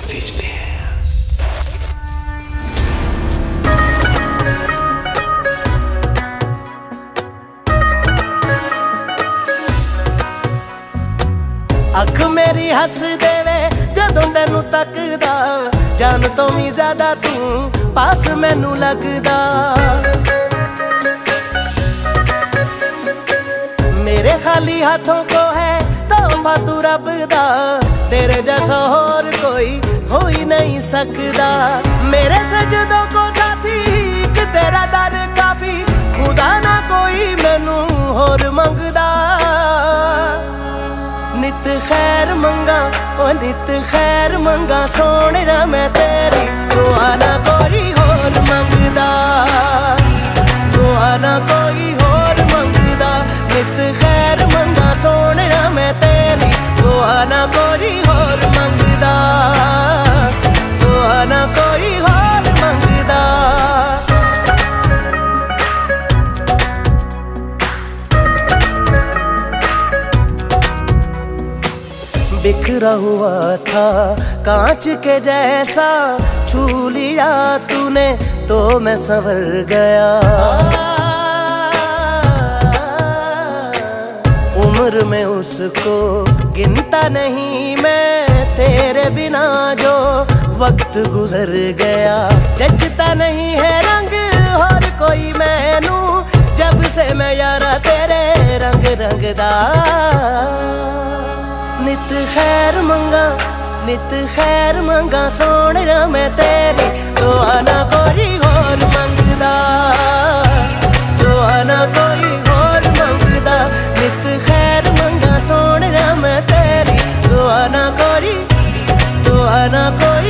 अख मेरी हस देवे जदों तेनू तकदा, जान तो भी ज्यादा तू पास मैनू लगदा। मेरे खाली हाथों को है तोहफा तू रब दा, तेरे जैसा और कोई हो ही नहीं सकदा। मेरे सजदों को साथी एक तेरा दर काफी, खुदा ना कोई मैनू होर मंगदा। नित खैर मंगा ओ नित खैर मंगा, सोने ना मैं तेरी दुआ ना कोई होर मंगदा, दुआ ना कोई होर मंगदा। नित खैर मंगा सोने ना मैं तेरी दुआ ना कोई होर मंगदा, दुआ ना कोई होर मंगदा। बिखरा हुआ था कांच के जैसा, छू लिया तूने तो मैं संवर गया। उम्र में उसको गिनता नहीं मैं, तेरे बिना जो वक्त गुजर गया। जचता नहीं है रंग और कोई मैनू, जब से मैं यारा तेरे रंग रंगदा। नित खैर मंगा नित खैर मंगा, सोने ना मैं तेरी दुआ ना कोई होर मंगदा, दुआ ना कोई होर मंगदा। नित खैर मंगा सोने ना मैं तेरी दुआ ना कोई